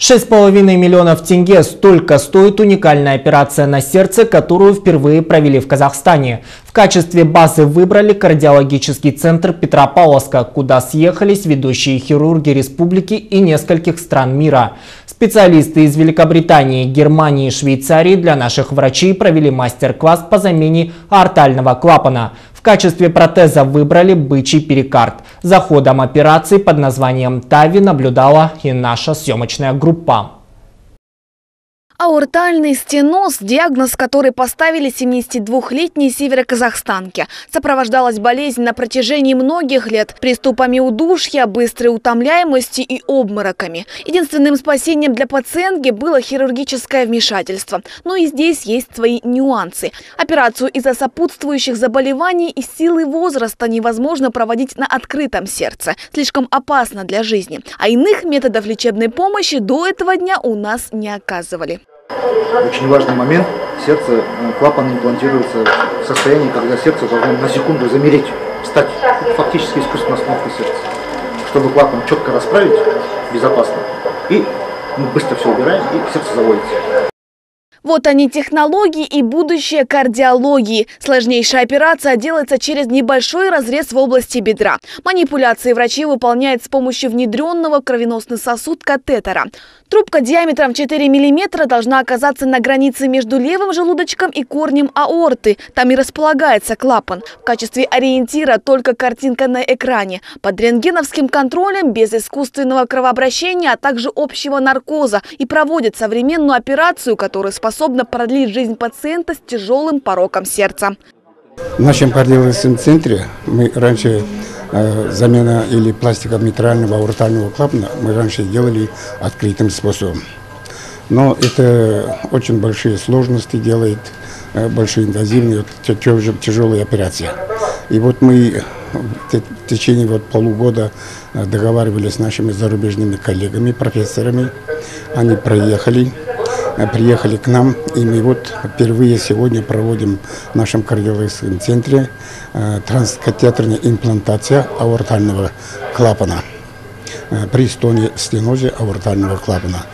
6,5 миллионов тенге – столько стоит уникальная операция на сердце, которую впервые провели в Казахстане. В качестве базы выбрали кардиологический центр Петропавловска, куда съехались ведущие хирурги республики и нескольких стран мира. Специалисты из Великобритании, Германии и Швейцарии для наших врачей провели мастер-класс по замене аортального клапана. В качестве протеза выбрали бычий перикард. За ходом операции под названием ТАВИ наблюдала и наша съемочная группа. Аортальный стеноз – диагноз, который поставили 72-летней североказахстанке. Сопровождалась болезнь на протяжении многих лет приступами удушья, быстрой утомляемости и обмороками. Единственным спасением для пациентки было хирургическое вмешательство. Но и здесь есть свои нюансы. Операцию из-за сопутствующих заболеваний и силы возраста невозможно проводить на открытом сердце. Слишком опасно для жизни. А иных методов лечебной помощи до этого дня у нас не оказывали. Очень важный момент. Сердце, клапан имплантируется в состоянии, когда сердце должно на секунду замереть, встать. Фактически искусственная остановка сердца. Чтобы клапан четко расправить, безопасно. И мы быстро все убираем, и сердце заводится. Вот они, технологии и будущее кардиологии. Сложнейшая операция делается через небольшой разрез в области бедра. Манипуляции врачи выполняют с помощью внедренного в кровеносный сосуд катетера. Трубка диаметром 4 мм должна оказаться на границе между левым желудочком и корнем аорты. Там и располагается клапан. В качестве ориентира только картинка на экране. Под рентгеновским контролем, без искусственного кровообращения, а также общего наркоза. И проводит современную операцию, которая способна продлить жизнь пациента с тяжелым пороком сердца. В нашем кардиологическом центре мы раньше замена или пластика митрального аортального клапана мы раньше делали открытым способом. Но это очень большие сложности делает, большие инвазивные, тяжелые операции. И вот мы в течение полугода договаривались с нашими зарубежными коллегами, профессорами. Они приехали к нам, и мы вот впервые сегодня проводим в нашем кардиологическом центре транскатетерная имплантация аортального клапана при стенозе аортального клапана.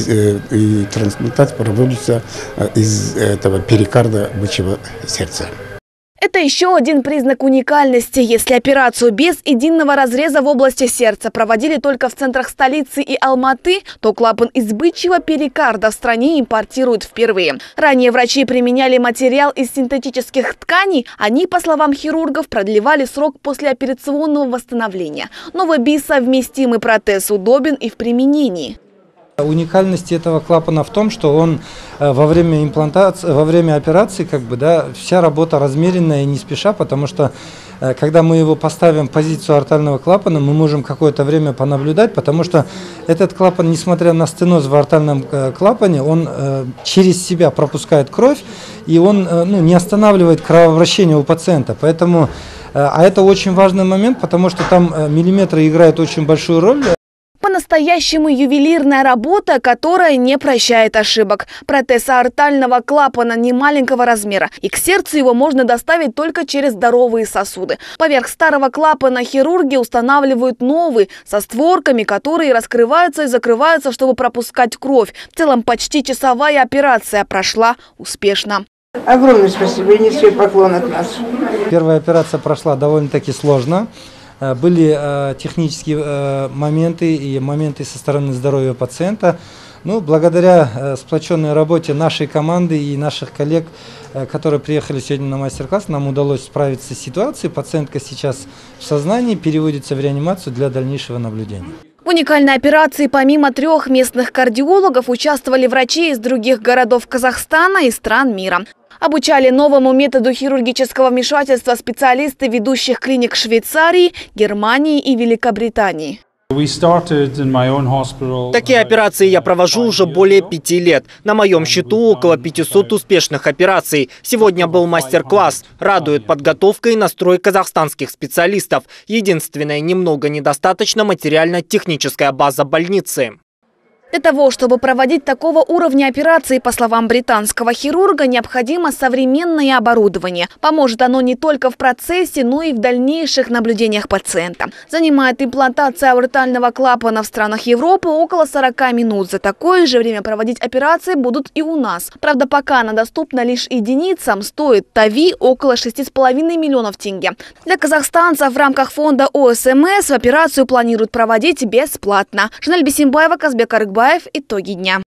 И трансплантация проводится из этого перикарда бычьего сердца. Это еще один признак уникальности. Если операцию без единого разреза в области сердца проводили только в центрах столицы и Алматы, то клапан из бычьего перикарда в стране импортируют впервые. Ранее врачи применяли материал из синтетических тканей. Они, по словам хирургов, продлевали срок послеоперационного восстановления. Новый бисовместимый протез удобен и в применении. Уникальность этого клапана в том, что он во время имплантации, во время операции, вся работа размеренная и не спеша, потому что когда мы его поставим в позицию аортального клапана, мы можем какое-то время понаблюдать, потому что этот клапан, несмотря на стеноз в аортальном клапане, он через себя пропускает кровь, и он не останавливает кровообращение у пациента. Поэтому, а это очень важный момент, потому что там миллиметры играют очень большую роль. По-настоящему ювелирная работа, которая не прощает ошибок. Протез аортального клапана не маленького размера, и к сердцу его можно доставить только через здоровые сосуды. Поверх старого клапана хирурги устанавливают новый, со створками, которые раскрываются и закрываются, чтобы пропускать кровь. В целом почти часовая операция прошла успешно. Огромное спасибо и низкий поклон от нас. Первая операция прошла довольно-таки сложно. Были технические моменты и моменты со стороны здоровья пациента. Благодаря сплоченной работе нашей команды и наших коллег, которые приехали сегодня на мастер-класс, нам удалось справиться с ситуацией. Пациентка сейчас в сознании, переводится в реанимацию для дальнейшего наблюдения. В уникальной операции помимо 3 местных кардиологов участвовали врачи из других городов Казахстана и стран мира. Обучали новому методу хирургического вмешательства специалисты ведущих клиник Швейцарии, Германии и Великобритании. Такие операции я провожу уже более 5 лет. На моем счету около 500 успешных операций. Сегодня был мастер-класс. Радует подготовка и настрой казахстанских специалистов. Единственное, немного недостаточно материально-техническая база больницы. Для того, чтобы проводить такого уровня операции, по словам британского хирурга, необходимо современное оборудование. Поможет оно не только в процессе, но и в дальнейших наблюдениях пациента. Занимает имплантация аортального клапана в странах Европы около 40 минут. За такое же время проводить операции будут и у нас. Правда, пока она доступна лишь единицам, стоит ТАВИ около 6,5 миллионов тенге. Для казахстанцев в рамках фонда ОСМС операцию планируют проводить бесплатно. Жанель Бисимбаева, Казбек Арыкбаев. Итоги дня.